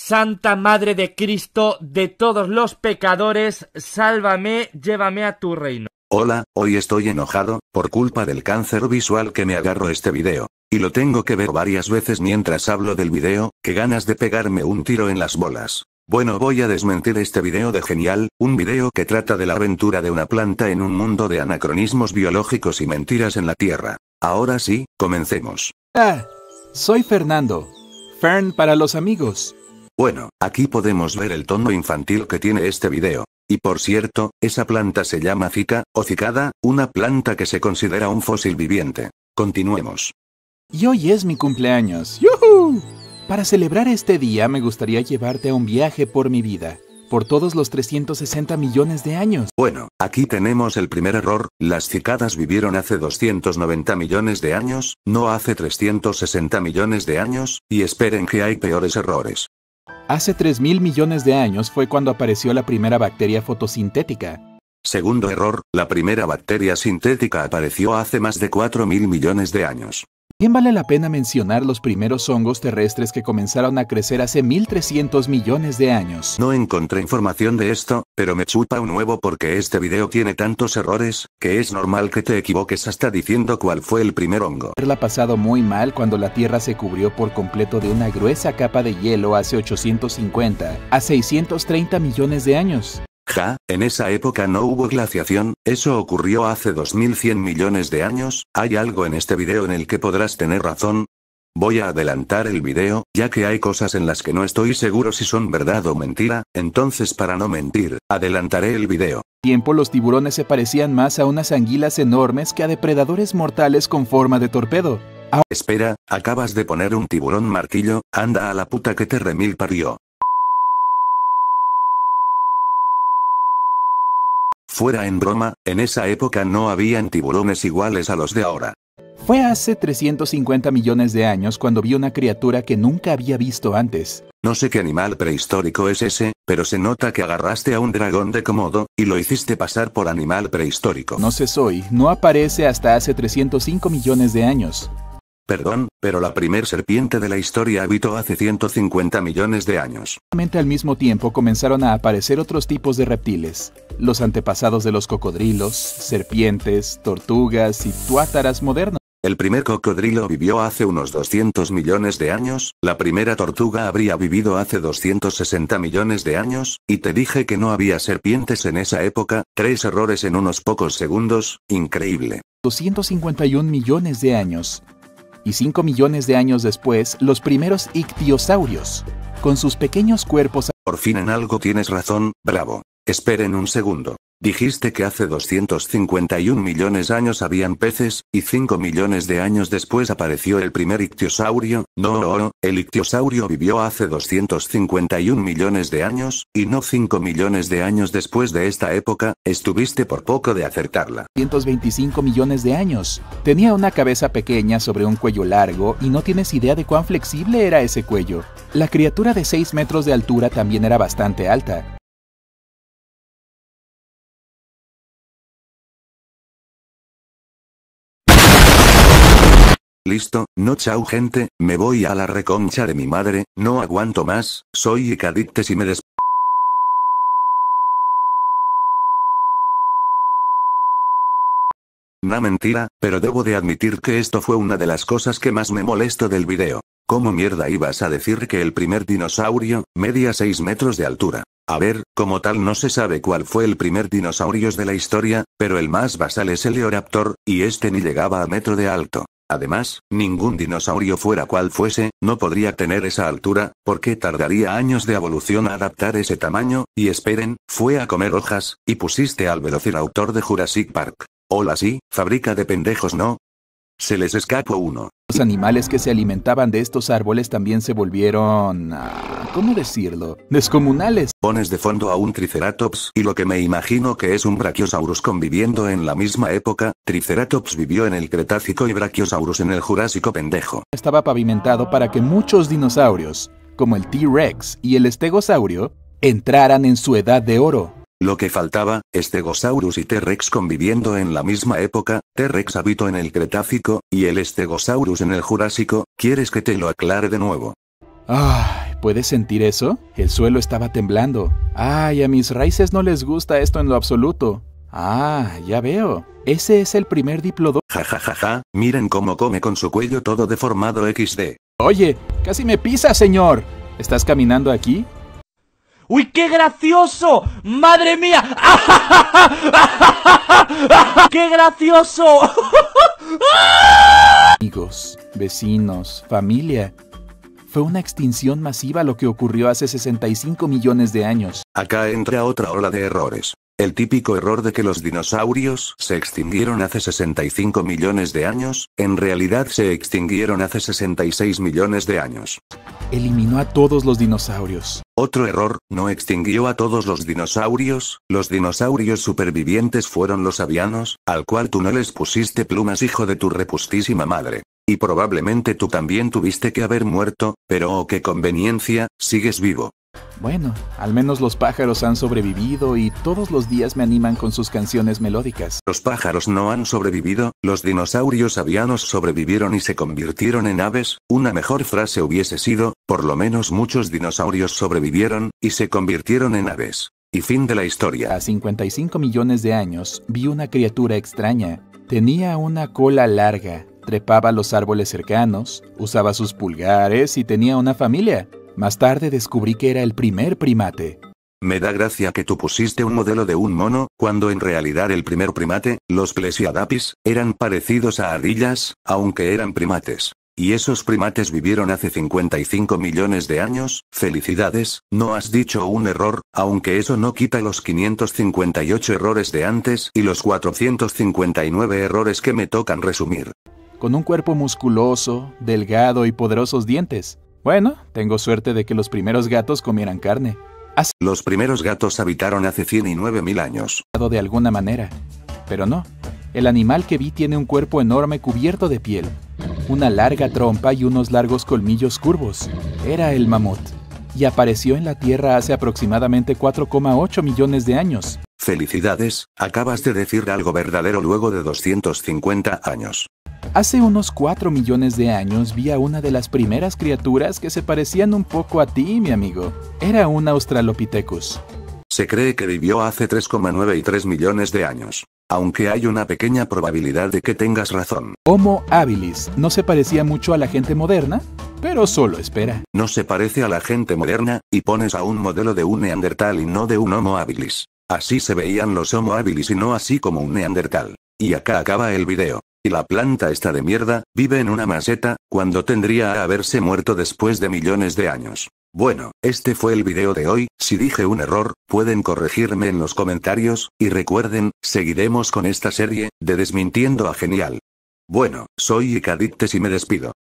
Santa Madre de Cristo de todos los pecadores, sálvame, llévame a tu reino. Hola, hoy estoy enojado, por culpa del cáncer visual que me agarró este video. Y lo tengo que ver varias veces mientras hablo del video, que ganas de pegarme un tiro en las bolas. Bueno, voy a desmentir este video de Genial, un video que trata de la aventura de una planta en un mundo de anacronismos biológicos y mentiras en la Tierra. Ahora sí, comencemos. Soy Fernando. Fern para los amigos. Bueno, aquí podemos ver el tono infantil que tiene este video. Y por cierto, esa planta se llama cica, o cicada, una planta que se considera un fósil viviente. Continuemos. Y hoy es mi cumpleaños. ¡Yujú! Para celebrar este día me gustaría llevarte a un viaje por mi vida. Por todos los 360 millones de años. Bueno, aquí tenemos el primer error, las cicadas vivieron hace 290 millones de años, no hace 360 millones de años, y esperen que hay peores errores. Hace 3.000 millones de años fue cuando apareció la primera bacteria fotosintética. Segundo error, la primera bacteria sintética apareció hace más de 4.000 millones de años. Bien vale la pena mencionar los primeros hongos terrestres que comenzaron a crecer hace 1.300 millones de años. No encontré información de esto, pero me chupa un huevo porque este video tiene tantos errores, que es normal que te equivoques hasta diciendo cuál fue el primer hongo. Haberla pasado muy mal cuando la Tierra se cubrió por completo de una gruesa capa de hielo hace 850 a 630 millones de años. En esa época no hubo glaciación, eso ocurrió hace 2100 millones de años. ¿Hay algo en este video en el que podrás tener razón? Voy a adelantar el video, ya que hay cosas en las que no estoy seguro si son verdad o mentira, entonces para no mentir, adelantaré el video. Tiempo los tiburones se parecían más a unas anguilas enormes que a depredadores mortales con forma de torpedo. Espera, acabas de poner un tiburón martillo, anda a la puta que te remil parió. Fuera en broma, en esa época no habían tiburones iguales a los de ahora. Fue hace 350 millones de años cuando vi una criatura que nunca había visto antes. No sé qué animal prehistórico es ese, pero se nota que agarraste a un dragón de Komodo, y lo hiciste pasar por animal prehistórico. No sé no aparece hasta hace 305 millones de años. Perdón, pero la primer serpiente de la historia habitó hace 150 millones de años. Al mismo tiempo comenzaron a aparecer otros tipos de reptiles, los antepasados de los cocodrilos, serpientes, tortugas y tuátaras modernos. El primer cocodrilo vivió hace unos 200 millones de años, la primera tortuga habría vivido hace 260 millones de años, y te dije que no había serpientes en esa época. 3 errores en unos pocos segundos, increíble. 251 millones de años. Y 5 millones de años después, los primeros ictiosaurios, con sus pequeños cuerpos. Por fin en algo tienes razón, bravo. Esperen un segundo. Dijiste que hace 251 millones de años habían peces, y 5 millones de años después apareció el primer ictiosaurio. No, el ictiosaurio vivió hace 251 millones de años, y no 5 millones de años después de esta época. Estuviste por poco de acertarla. 225 millones de años. Tenía una cabeza pequeña sobre un cuello largo, y no tienes idea de cuán flexible era ese cuello. La criatura de 6 metros de altura también era bastante alta. Listo, no chao gente, me voy a la reconcha de mi madre, no aguanto más, soy Icadictes y me des... No mentira, pero debo de admitir que esto fue una de las cosas que más me molestó del video. ¿Cómo mierda ibas a decir que el primer dinosaurio medía 6 metros de altura? A ver, como tal no se sabe cuál fue el primer dinosaurio de la historia, pero el más basal es el Eoraptor, y este ni llegaba a metro de alto. Además, ningún dinosaurio fuera cual fuese, no podría tener esa altura, porque tardaría años de evolución a adaptar ese tamaño. Y esperen, fue a comer hojas, y pusiste al Velociraptor de Jurassic Park. Hola sí, fábrica de pendejos no. Se les escapó uno. Los animales que se alimentaban de estos árboles también se volvieron... ¿cómo decirlo? Descomunales. Pones de fondo a un Triceratops, y lo que me imagino que es un Brachiosaurus conviviendo en la misma época. Triceratops vivió en el Cretácico y Brachiosaurus en el Jurásico, pendejo. Estaba pavimentado para que muchos dinosaurios, como el T-Rex y el Estegosaurio, entraran en su edad de oro. Lo que faltaba, Stegosaurus y T-Rex conviviendo en la misma época. T-Rex habitó en el Cretácico, y el Stegosaurus en el Jurásico. ¿Quieres que te lo aclare de nuevo? ¿Puedes sentir eso? El suelo estaba temblando. ¡Ay, a mis raíces no les gusta esto en lo absoluto! Ah, ya veo. Ese es el primer diplodocus. Ja ja ja ja, miren cómo come con su cuello todo deformado XD. Oye, casi me pisa, señor. ¿Estás caminando aquí? ¡Uy, qué gracioso! ¡Madre mía! ¡Qué gracioso! Amigos, vecinos, familia. Fue una extinción masiva lo que ocurrió hace 65 millones de años. Acá entra otra ola de errores. El típico error de que los dinosaurios se extinguieron hace 65 millones de años, en realidad se extinguieron hace 66 millones de años. Eliminó a todos los dinosaurios. Otro error, no extinguió a todos los dinosaurios supervivientes fueron los avianos, al cual tú no les pusiste plumas, hijo de tu repustísima madre. Y probablemente tú también tuviste que haber muerto, pero oh qué conveniencia, sigues vivo. Bueno, al menos los pájaros han sobrevivido y todos los días me animan con sus canciones melódicas. Los pájaros no han sobrevivido, los dinosaurios avianos sobrevivieron y se convirtieron en aves. Una mejor frase hubiese sido, por lo menos muchos dinosaurios sobrevivieron, y se convirtieron en aves. Y fin de la historia. A 55 millones de años, vi una criatura extraña. Tenía una cola larga, trepaba a los árboles cercanos, usaba sus pulgares y tenía una familia. Más tarde descubrí que era el primer primate. Me da gracia que tú pusiste un modelo de un mono, cuando en realidad el primer primate, los Plesiadapis, eran parecidos a ardillas, aunque eran primates. Y esos primates vivieron hace 55 millones de años. Felicidades, no has dicho un error, aunque eso no quita los 558 errores de antes y los 459 errores que me tocan resumir. Con un cuerpo musculoso, delgado y poderosos dientes. Bueno, tengo suerte de que los primeros gatos comieran carne. Los primeros gatos habitaron hace 109.000 años. De alguna manera. Pero no. El animal que vi tiene un cuerpo enorme cubierto de piel. Una larga trompa y unos largos colmillos curvos. Era el mamut. Y apareció en la Tierra hace aproximadamente 4,8 millones de años. Felicidades, acabas de decir algo verdadero luego de 250 años. Hace unos 4 millones de años vi a una de las primeras criaturas que se parecían un poco a ti, mi amigo. Era un Australopithecus. Se cree que vivió hace 3,93 millones de años. Aunque hay una pequeña probabilidad de que tengas razón. Homo habilis no se parecía mucho a la gente moderna, pero solo espera. No se parece a la gente moderna, y pones a un modelo de un neandertal y no de un Homo habilis. Así se veían los Homo habilis y no así como un neandertal. Y acá acaba el video. Y la planta esta de mierda, vive en una maceta, cuando tendría a haberse muerto después de millones de años. Bueno, este fue el video de hoy. Si dije un error, pueden corregirme en los comentarios, y recuerden, seguiremos con esta serie, de Desmintiendo a Genial. Bueno, soy Icadictes y me despido.